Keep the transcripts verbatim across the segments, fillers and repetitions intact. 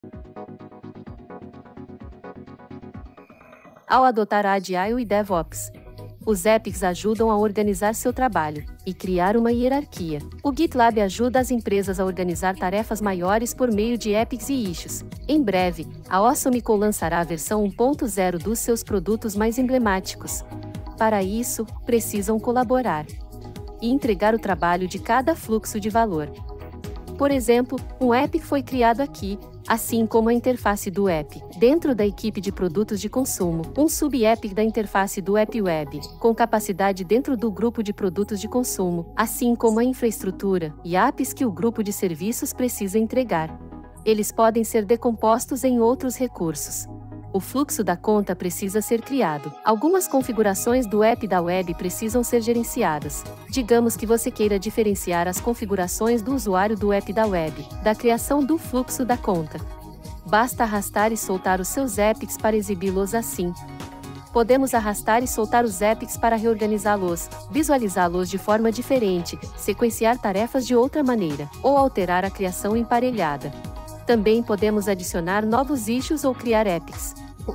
Ao adotar a Agile e DevOps, os epics ajudam a organizar seu trabalho e criar uma hierarquia. O GitLab ajuda as empresas a organizar tarefas maiores por meio de epics e issues. Em breve, a AwesomeCo lançará a versão um ponto zero dos seus produtos mais emblemáticos. Para isso, precisam colaborar e entregar o trabalho de cada fluxo de valor. Por exemplo, um epic foi criado aqui, assim como a interface do app, dentro da equipe de produtos de consumo, um sub-epic da interface do app web, com capacidade dentro do grupo de produtos de consumo, assim como a infraestrutura e apps que o grupo de serviços precisa entregar. Eles podem ser decompostos em outros recursos. O fluxo da conta precisa ser criado. Algumas configurações do app da web precisam ser gerenciadas. Digamos que você queira diferenciar as configurações do usuário do app da web, da criação do fluxo da conta. Basta arrastar e soltar os seus epics para exibi-los assim. Podemos arrastar e soltar os epics para reorganizá-los, visualizá-los de forma diferente, sequenciar tarefas de outra maneira, ou alterar a criação emparelhada. Também podemos adicionar novos issues ou criar epics.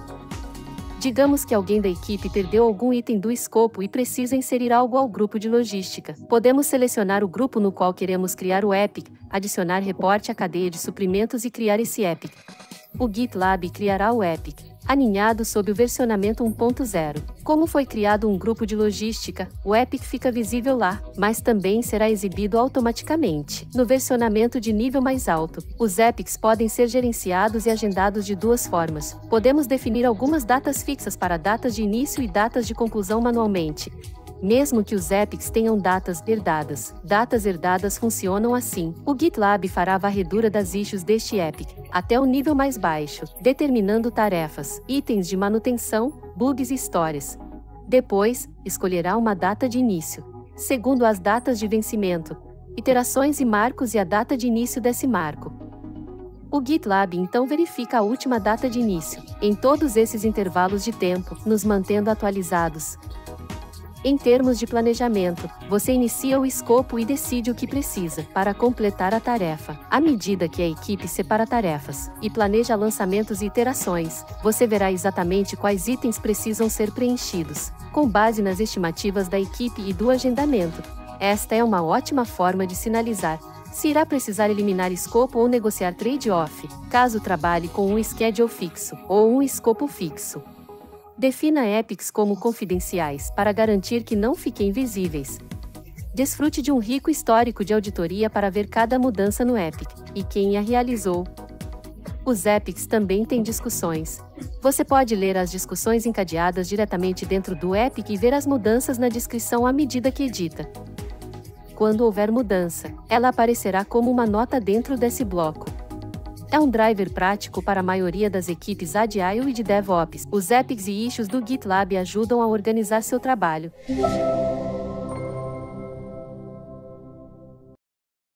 Digamos que alguém da equipe perdeu algum item do escopo e precisa inserir algo ao grupo de logística. Podemos selecionar o grupo no qual queremos criar o epic, adicionar reporte à cadeia de suprimentos e criar esse epic. O GitLab criará o epic, aninhado sob o versionamento um ponto zero. Como foi criado um grupo de logística, o epic fica visível lá, mas também será exibido automaticamente no versionamento de nível mais alto. Os epics podem ser gerenciados e agendados de duas formas. Podemos definir algumas datas fixas para datas de início e datas de conclusão manualmente. Mesmo que os epics tenham datas herdadas, datas herdadas funcionam assim. O GitLab fará a varredura das issues deste epic, até o nível mais baixo, determinando tarefas, itens de manutenção, bugs e histórias. Depois, escolherá uma data de início, segundo as datas de vencimento, iterações e marcos e a data de início desse marco. O GitLab então verifica a última data de início, em todos esses intervalos de tempo, nos mantendo atualizados. Em termos de planejamento, você inicia o escopo e decide o que precisa para completar a tarefa. À medida que a equipe separa tarefas e planeja lançamentos e iterações, você verá exatamente quais itens precisam ser preenchidos, com base nas estimativas da equipe e do agendamento. Esta é uma ótima forma de sinalizar se irá precisar eliminar escopo ou negociar trade-off, caso trabalhe com um schedule fixo ou um escopo fixo. Defina epics como confidenciais para garantir que não fiquem visíveis. Desfrute de um rico histórico de auditoria para ver cada mudança no epic e quem a realizou. Os epics também têm discussões. Você pode ler as discussões encadeadas diretamente dentro do epic e ver as mudanças na descrição à medida que edita. Quando houver mudança, ela aparecerá como uma nota dentro desse bloco. É um driver prático para a maioria das equipes Agile e de DevOps. Os epics e issues do GitLab ajudam a organizar seu trabalho.